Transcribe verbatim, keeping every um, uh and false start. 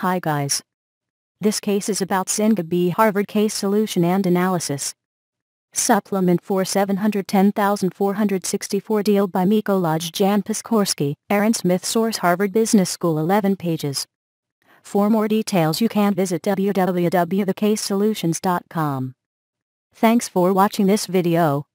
Hi guys. This case is about ZYNGA B Harvard Case Solution and Analysis. Supplement for seven hundred ten thousand four hundred sixty-four deal by Mikolaj Jan Piskorsky, Aaron Smith Source Harvard Business School eleven pages. For more details you can visit w w w dot the case solutions dot com. Thanks for watching this video.